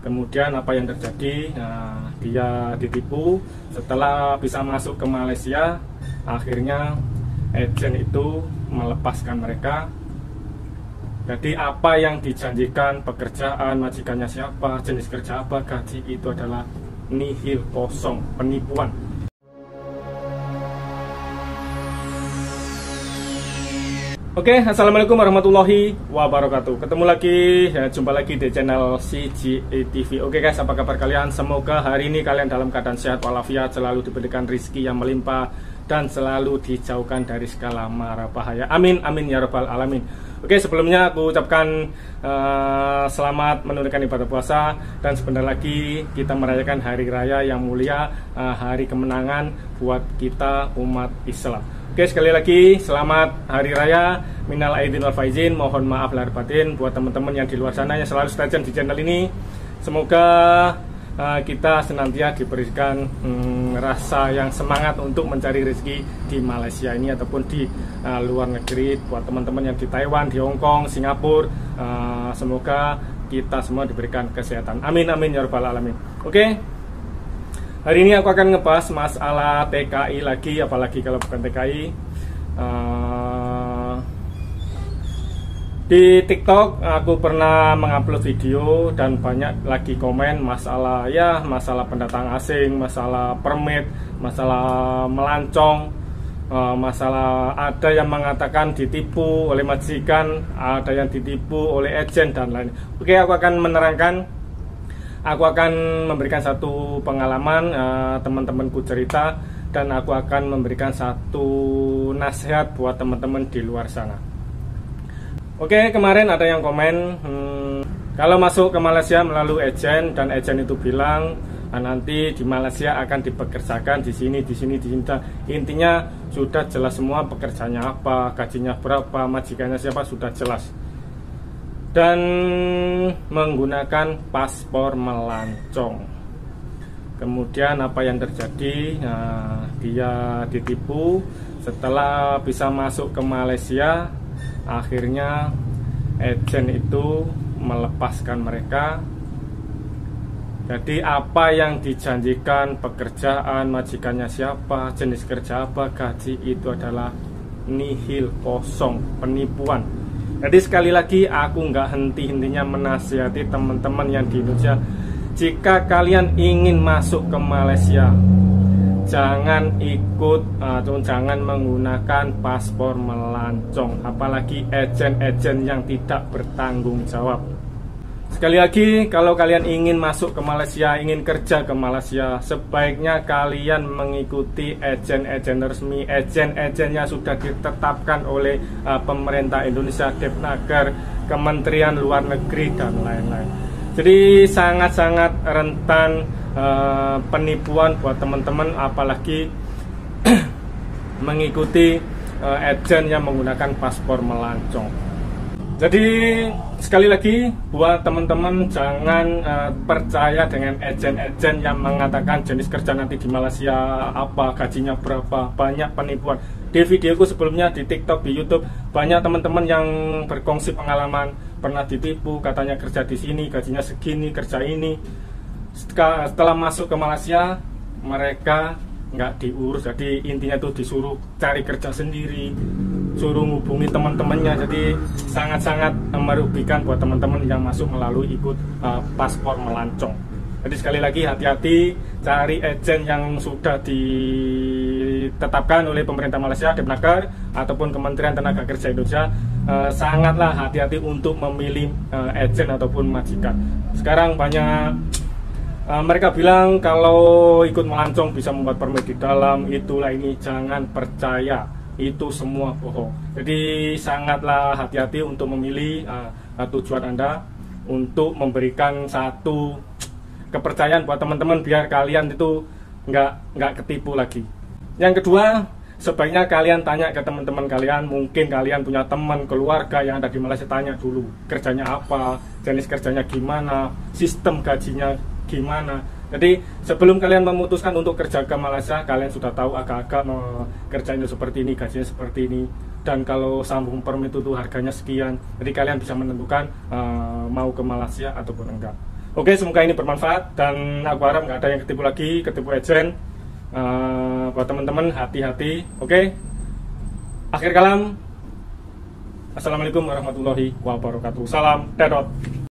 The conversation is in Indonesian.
Kemudian apa yang terjadi? Nah, dia ditipu. Setelah bisa masuk ke Malaysia, akhirnya agen itu melepaskan mereka. Jadi apa yang dijanjikan, pekerjaan, majikannya siapa, jenis kerja apa, gaji, itu adalah nihil, kosong, penipuan. Oke, assalamualaikum warahmatullahi wabarakatuh. Ketemu lagi, ya, jumpa lagi di channel CGA TV. Oke guys, apa kabar kalian? Semoga hari ini kalian dalam keadaan sehat walafiat, selalu diberikan rezeki yang melimpah, dan selalu dijauhkan dari segala mara bahaya. Amin, amin ya rabbal alamin. Oke, sebelumnya aku ucapkan selamat menunaikan ibadah puasa, dan sebentar lagi kita merayakan hari raya yang mulia, hari kemenangan buat kita umat Islam. Oke, sekali lagi selamat hari raya, minal aidin wal faizin, mohon maaf lahir batin buat teman-teman yang di luar sana yang selalu stay tune di channel ini. Semoga kita senantiasa diberikan rasa yang semangat untuk mencari rezeki di Malaysia ini ataupun di luar negeri. Buat teman-teman yang di Taiwan, di Hong Kong, Singapura, semoga kita semua diberikan kesehatan. Amin, amin ya rabbal alamin. Oke, hari ini aku akan ngebahas masalah TKI lagi, apalagi kalau bukan TKI. Di TikTok aku pernah mengupload video dan banyak lagi komen masalah pendatang asing, masalah permit, masalah melancong, masalah ada yang mengatakan ditipu oleh majikan, ada yang ditipu oleh agen dan lain. Oke, aku akan menerangkan. Aku akan memberikan satu pengalaman, teman-temanku cerita, dan aku akan memberikan satu nasihat buat teman-teman di luar sana. Oke, kemarin ada yang komen, kalau masuk ke Malaysia melalui agen, dan agen itu bilang nanti di Malaysia akan dipekerjakan di sini. Intinya sudah jelas semua pekerjaannya apa, gajinya berapa, majikannya siapa, sudah jelas. Dan menggunakan paspor melancong. Kemudian apa yang terjadi? Nah, dia ditipu. Setelah bisa masuk ke Malaysia, akhirnya agen itu melepaskan mereka. Jadi apa yang dijanjikan, pekerjaan, majikannya siapa, jenis kerja apa, gaji, itu adalah nihil, kosong, penipuan. Jadi sekali lagi aku nggak henti-hentinya menasihati teman-teman yang di Indonesia, jika kalian ingin masuk ke Malaysia, jangan ikut atau jangan menggunakan paspor melancong, apalagi agen-agen yang tidak bertanggung jawab. Sekali lagi, kalau kalian ingin masuk ke Malaysia, ingin kerja ke Malaysia, sebaiknya kalian mengikuti agen-agen resmi, agen-agen yang sudah ditetapkan oleh pemerintah Indonesia, Depnaker, Kementerian Luar Negeri, dan lain-lain. Jadi sangat-sangat rentan penipuan buat teman-teman, apalagi mengikuti agen yang menggunakan paspor melancong. Jadi sekali lagi buat teman-teman, jangan percaya dengan agen-agen yang mengatakan jenis kerja nanti di Malaysia apa, gajinya berapa. Banyak penipuan. Di videoku sebelumnya di TikTok, di YouTube, banyak teman-teman yang berkongsi pengalaman pernah ditipu, katanya kerja di sini, gajinya segini, kerja ini. Setelah masuk ke Malaysia, mereka nggak diurus. Jadi intinya tuh disuruh cari kerja sendiri, suruh ngubungi teman-temannya. Jadi sangat-sangat merugikan buat teman-teman yang masuk melalui ikut paspor melancong. Jadi sekali lagi hati-hati, cari agen yang sudah ditetapkan oleh pemerintah Malaysia, Depnaker, ataupun Kementerian Tenaga Kerja Indonesia. Sangatlah hati-hati untuk memilih agen ataupun majikan. Sekarang banyak mereka bilang kalau ikut melancong bisa membuat permit di dalam, itulah ini, jangan percaya, itu semua bohong. Jadi sangatlah hati-hati untuk memilih tujuan Anda, untuk memberikan satu kepercayaan buat teman-teman biar kalian itu nggak ketipu lagi. Yang kedua, sebaiknya kalian tanya ke teman-teman kalian. Mungkin kalian punya teman, keluarga yang ada di Malaysia, tanya dulu kerjanya apa, jenis kerjanya gimana, sistem gajinya gimana. Jadi sebelum kalian memutuskan untuk kerja ke Malaysia, kalian sudah tahu agak-agak kerjanya seperti ini, gajinya seperti ini, dan kalau sambung permit itu harganya sekian. Jadi kalian bisa menentukan mau ke Malaysia ataupun enggak. Oke, semoga ini bermanfaat dan aku harap nggak ada yang ketipu lagi, ketipu agent. Buat teman-teman hati-hati. Oke, akhir kalam, assalamualaikum warahmatullahi wabarakatuh. Salam dedot.